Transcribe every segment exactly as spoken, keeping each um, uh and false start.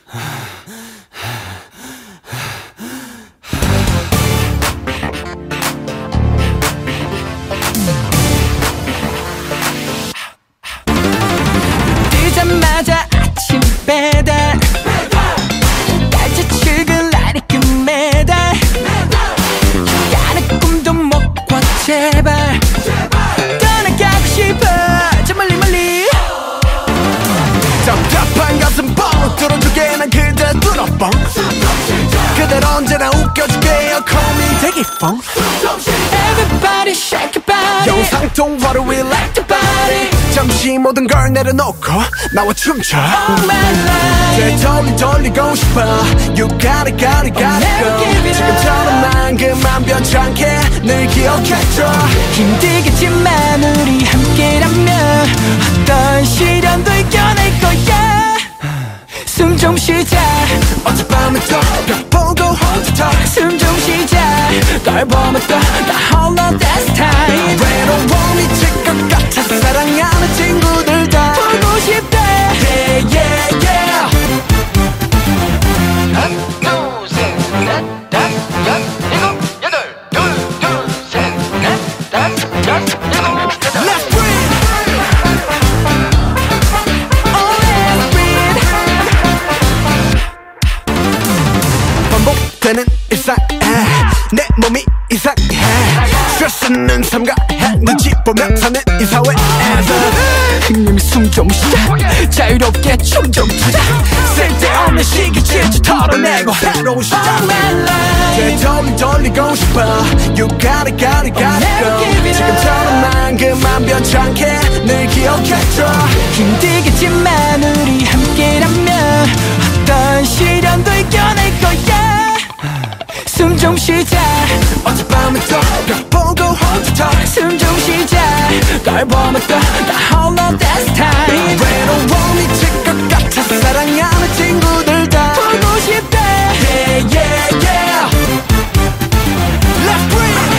뜨자마자 아침 배달 날짜 출근 날이 끝매달 야는 꿈도 못 꿔 제발 떠나가고 싶어 저 멀리 멀리 답답한 가슴 뻥 뚫어줄게 난 그대 뚫어뻥 그댈 언제나 웃겨줄게요 Call me 되게 뻥 Everybody shake your body 영상통화로 we like the body 잠시 모든 걸 내려놓고 나와 춤춰 All my life 되돌리 돌리고 싶어 You got it got it got it go 지금처럼만 그만 변치 않게 늘 기억해줘 힘들겠지만 우리 함께라면 어떤 시련도 이겨낼 거야 숨 좀 쉬자 어젯밤에 또벽 보고 혼자 talk 숨 좀 쉬자 걸 보면 또 나 홀로 that's time 외로워 미칠 것 같아 사랑하는 친구들 다 보고 싶다 Yeah yeah yeah 하나 둘셋넷 다섯 여섯 일곱 여덟 둘 둘 셋 넷 다섯 여섯 일곱 여덟 Let's breathe Oh let's breathe 반복되는 일상에 내 몸이 이상해 스트레스는 삼가해 눈치 보며 사는 이 사회에서 형님이 숨 좀 쉬자 자유롭게 춤 좀 추자 쓸데없는 시기 질투 털어내고 새로운 시작 All my life 되돌리 돌리고 싶어 You got it got it got it go 지금처럼만 그만 변치 않게 늘 기억해줘 힘들겠지만 우리 함께라면 어떤 시련도 이겨낼 거야 숨 좀 쉬자 어젯밤에 또벽 보고 혼자 talk 숨 좀 쉬자 걸 보면 또 나 홀로 that's time 외로워 미칠 것 같아 사랑하는 친구들 다 보고 싶다 Yeah yeah yeah Let's breathe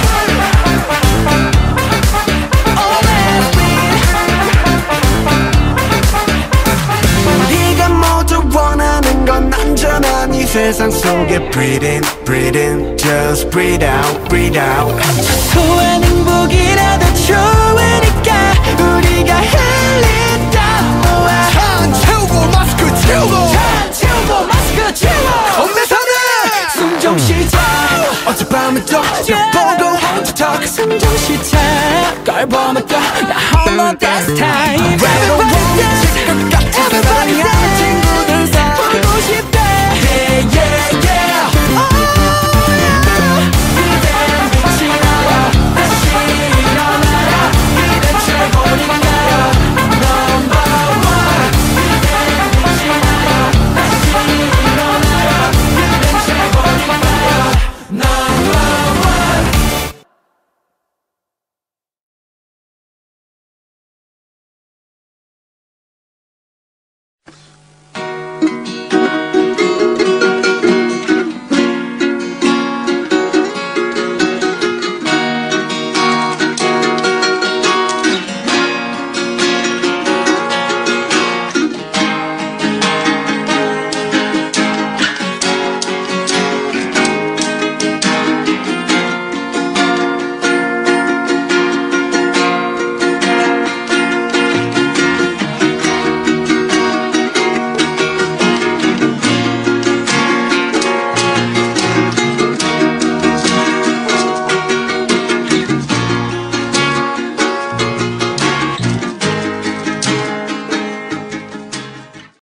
Oh let's breathe 우리가 모두 원하는 건 안전한 이 세상 속에 Breathe in, breathe in, just breathe out, breathe out 소소한 행복이라도 좋으니까 우리가 흘리다 모아 찬 채우고 마스크 채우고 찬 채우고 마스크 채워 건네사네 숨 좀 쉬자 어젯밤에 또벽 보고 혼자 talk 숨 좀 쉬자 걸 보면 또 나 홀로 that's time 외로워 미칠